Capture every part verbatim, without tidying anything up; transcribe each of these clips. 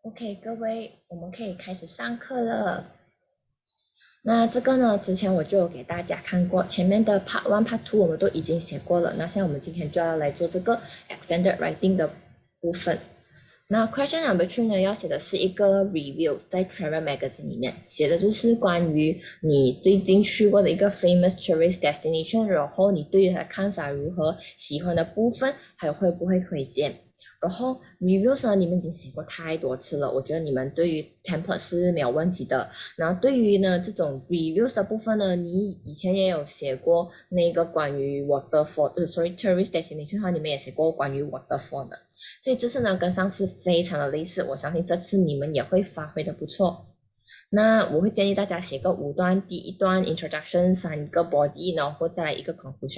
OK，各位，我们可以开始上课了。那这个呢，之前我就有给大家看过，前面的 Part One、Part Two 我们都已经写过了。那现在我们今天就要来做这个 Extended Writing 的部分。那 Question Number Two 呢，要写的是一个 review，在 Travel Magazine 里面写的就是关于你最近去过的一个 famous tourist destination，然后你对于它的看法如何，喜欢的部分，还有会不会推荐。然后 reviews 呢，你们已经写过太多次了，我觉得你们对于 template 是没有问题的。然后对于呢这种 reviews 的部分呢，你以前也有写过那个关于 waterfall，呃，sorry tourist destination 的话，你们也写过关于 waterfall 的。所以这次呢跟上次非常的类似，我相信这次你们也会发挥的不错。那我会建议大家写个五段，第一段 introduction，三个 body，然后再来一个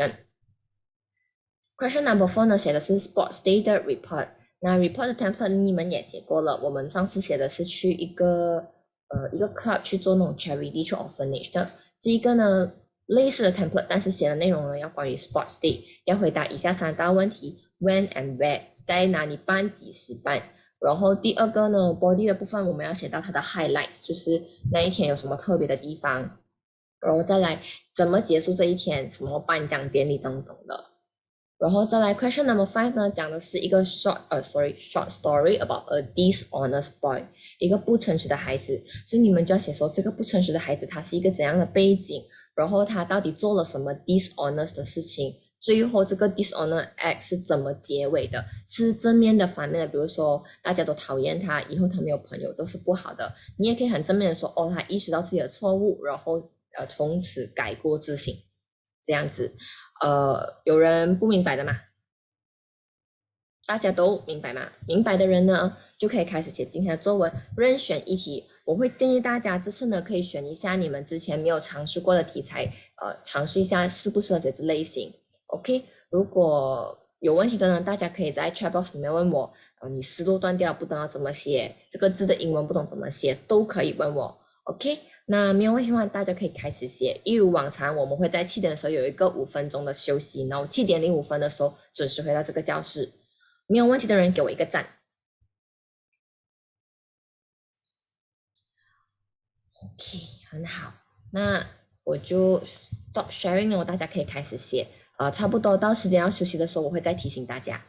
conclusion。Question number four 呢，写的是 Sports Day 的 report。那 report 的 template 你们也写过了，我们上次写的是去一个呃一个 club 去做那种 charity 去 orphanage 的。这一个呢类似的 template，但是写的内容呢要关于 Sports Day，要回答以下三大问题：when and where，在哪里办，几时办。然后第二个呢 body 的部分，我们要写到它的 highlights，就是那一天有什么特别的地方，然后再来怎么结束这一天，什么颁奖典礼等等的。然后再来 question number five 呢，讲的是一个 short 呃 sorry short story about a dishonest boy，一个不诚实的孩子。所以你们就要写说这个不诚实的孩子他是一个怎样的背景，然后他到底做了什么 dishonest 的事情，最后这个 dishonest act 是怎么结尾的，是正面的反面的，比如说大家都讨厌他，以后他没有朋友都是不好的。你也可以很正面的说哦，他意识到自己的错误，然后呃从此改过自新，这样子。呃，有人不明白的吗？大家都明白吗？明白的人呢，就可以开始写今天的作文。任选一题，我会建议大家这次呢，可以选一下你们之前没有尝试过的题材，呃，尝试一下适不适合这个类型。OK，如果有问题的呢，大家可以在 chat box 里面问我，呃，你思路断掉，不懂要怎么写，这个字的英文不懂怎么写，都可以问我。OK，那没有问题的话，大家可以开始写。一如往常，我们会在七点的时候有一个五分钟的休息，然后七点零五分的时候准时回到这个教室。没有问题的人给我一个赞。OK，很好。那我就 stop sharing 了，大家可以开始写。呃，差不多到时间要休息的时候，我会再提醒大家。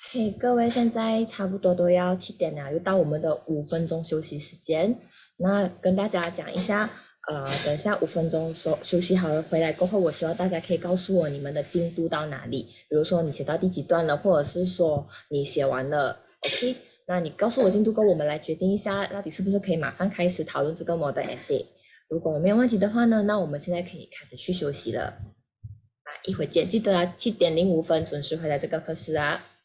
OK，各位现在差不多都要七点了，又到我们的五分钟休息时间。那跟大家讲一下，呃，等一下五分钟休休息好了回来过后，我希望大家可以告诉我你们的进度到哪里，比如说你写到第几段了，或者是说你写完了 ，OK？那你告诉我进度过后，我们来决定一下到底是不是可以马上开始讨论这个 model essay。如果没有问题的话呢，那我们现在可以开始去休息了。啊，一会见，记得啊，七点零五分准时回来这个课室啊。